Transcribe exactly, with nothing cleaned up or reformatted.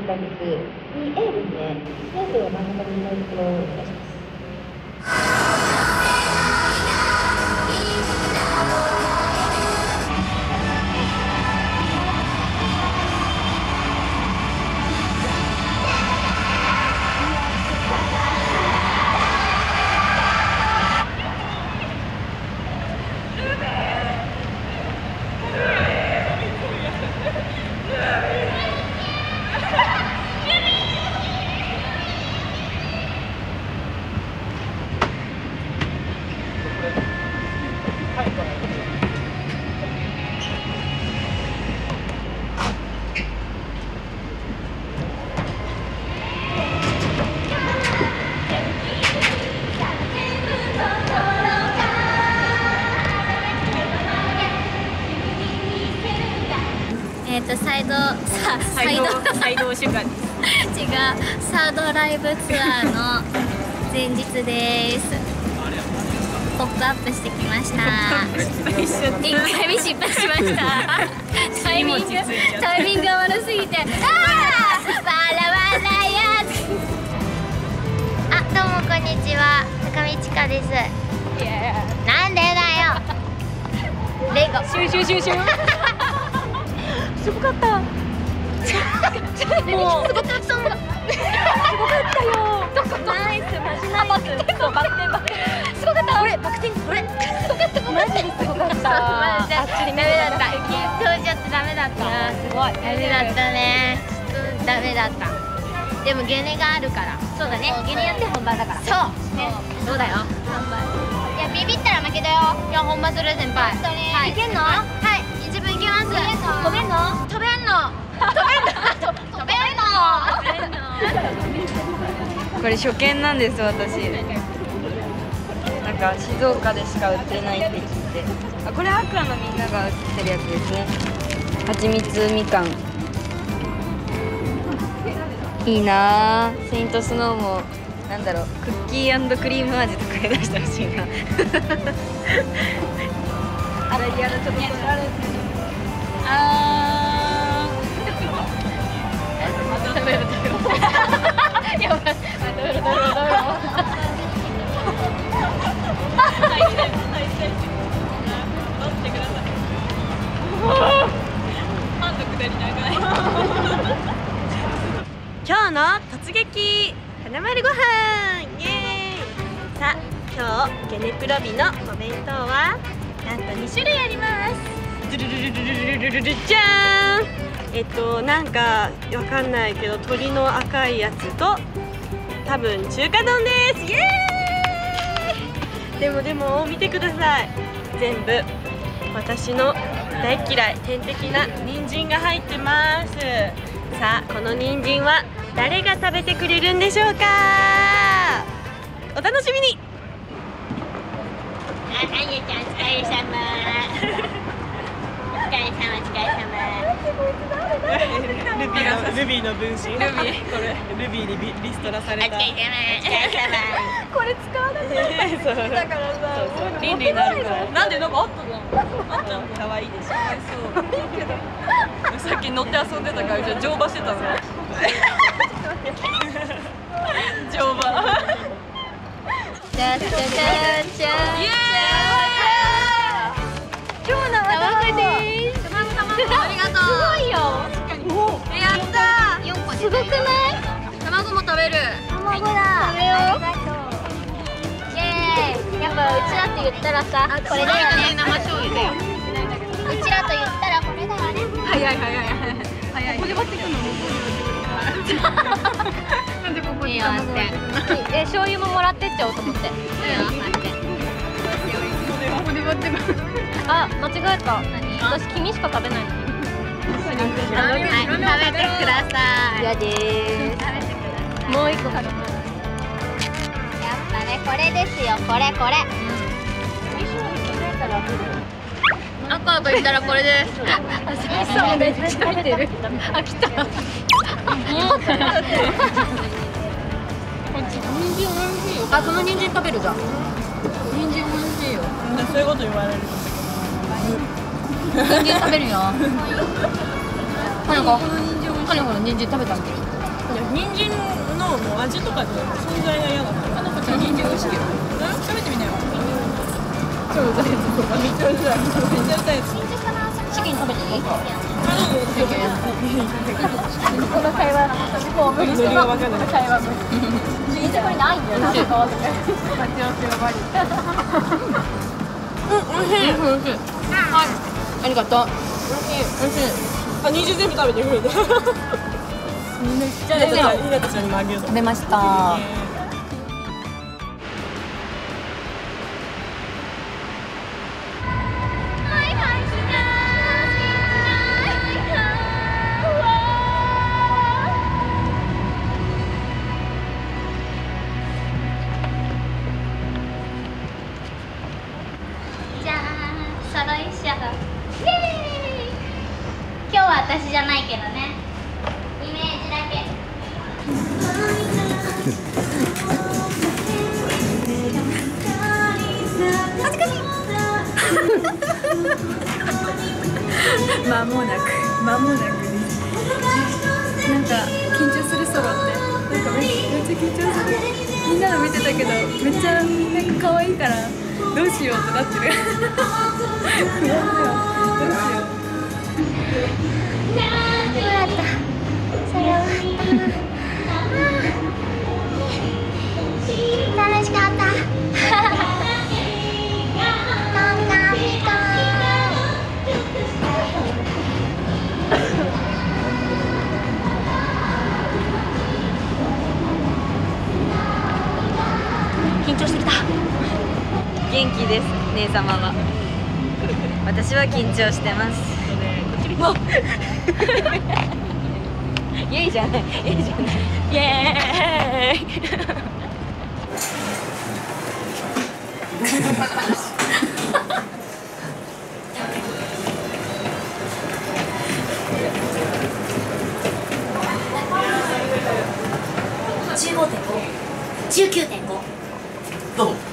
ったんです。にエー ですね。いちねん生は真ん中にいないところをお願いします。 えっとサイドさサイドサイド週間です。 違う、サードライブツアーの前日です。ポップアップしてきました。一回目失敗しました。タイミングタイミングが悪すぎて、ああバラバラや。あ、どうもこんにちは、高見千佳です。なんでだよ。レゴシュンシュンシュンシュン。すごかった。もうすごかった。すごかったよ。ナイスマジナイス。そうバク転バク転。すごかった。これバク転これ。すごかった。マジですごかった。マジで。あっちにダメだった。今日ちょっとダメだった。すごい。ダメだったね。ちょっとダメだった。でもゲネがあるから。そうだね。ゲネやって本番だから。そうね。そうだよ。いやビビったら負けだよ。いや本番する先輩。はい。いけんの？はい。自分行きます。飛べんの？飛べんの？飛べんの？飛べんの？これ初見なんです私。なんか静岡でしか売ってないって聞いて。あ、これアクアのみんなが売ってるやつですね。はちみつみかん。いいなぁ。セイントスノーもなんだろう、クッキー&クリーム味とか出してほしいな。あれやるちょっと取られてる。あー。食べる食べる。やばい。食べる食べる食べる。今日の突撃花丸ご飯イエーイ。さあ今日ゲネプロビのお弁当はなんとに種類あります。ドゥルルルルルルルルルじゃーん。えっとなんかわかんないけど鶏の赤いやつと多分中華丼です。イエーイ。でもでも見てください。全部私の大嫌い天敵な人参が入ってます。さあこの人参は誰が食べてくれるんでしょうか。お楽しみに。あ、はゆちゃんお疲れ様。お疲れ様お疲れ様。ルビーのルビーの分身。ルビーこれルビーにリストラされた。お疲れ様お疲れ様。これ使わなきゃいけないだからさ。倫理になるから。なんでなんかあったじゃん。あったの可愛いでしょ。そう。いいけど。さっき乗って遊んでたからじゃ乗馬してたの。乗馬。じゃじゃじゃじゃ。イエーイ。超生卵です。卵卵ありがとう。すごいよ。えやったー。よんこですごくない？卵も食べる。卵だ。食べよう。イエーイ。やっぱうちらって言ったらさ、これだよね。生醤油だよ。うちらと言ったらこれだよね。早い早い早い早い。ここで割ってくるの？なんでここに卵割って？え醤油ももらってっちゃおうと思って。ここで割ってくる。あ、間違えた。私黄身しか食べないの。はい、食べてください。嫌です。もう一個食べます。やっぱね、これですよ。これこれ。赤と言ったらこれです。そうめっちゃ食べてる。あ、来た。あ、この人参食べるじゃん。人参美味しいよ。そういうこと言われる。人参食べるよ。はなこ、はなこの人参食べたんだよ。 人参のもう味とかで存在が嫌だった。あの子ちゃん人参美味しいよ。うん、食べてみなよ。超うざいやつとかめっちゃうざい。めっちゃうざいやつ。 チキン食べていい？ あ、どうぞ。 この会話もう無理してる。この会話無理。いいとこにないんだよな。待ち合わせがバリ。 うん、美味しい。美味しい。はい。ありがとう。美味しい。美味しい。あ、人参全部食べてくれた。めっちゃいい。ひなたちゃんにもあげるの。 食べました。 じゃーん、揃いしゃがイエーイ。今日は私じゃないけどね、イメージだけ。恥ずかしい。 間もなく間もなくです。なんか緊張するソロってなんかめめっちゃ緊張する。みんなの見てたけどめっちゃなんか可愛いからどうしようってなってる。不安だよ。どうしよう。 よかった。それ終わった。楽しかった。なんか見た。 緊張してきた。元気です姉様は。私は緊張してます。もうイエイじゃない、イエイじゃない、イエーイ。 じゅうごてんご、じゅうきゅうてんご。 どうぞ。